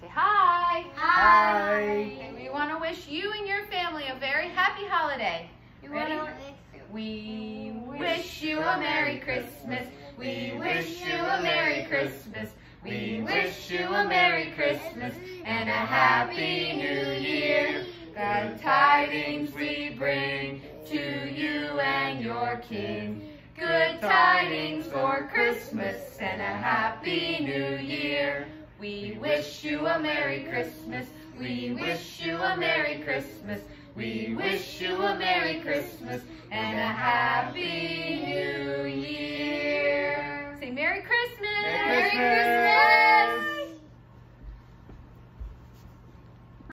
Say hi. Hi. Okay, we want to wish you and your family a very happy holiday. Ready? We wish you a Merry Christmas. We wish you a Merry Christmas. We wish you a Merry Christmas and a Happy New Year. Good tidings we bring to you and your King. Good tidings for Christmas and a Happy New Year. We wish you a Merry Christmas. We wish you a Merry Christmas. We wish you a Merry Christmas and a Happy New Year. Say Merry Christmas. Merry Christmas.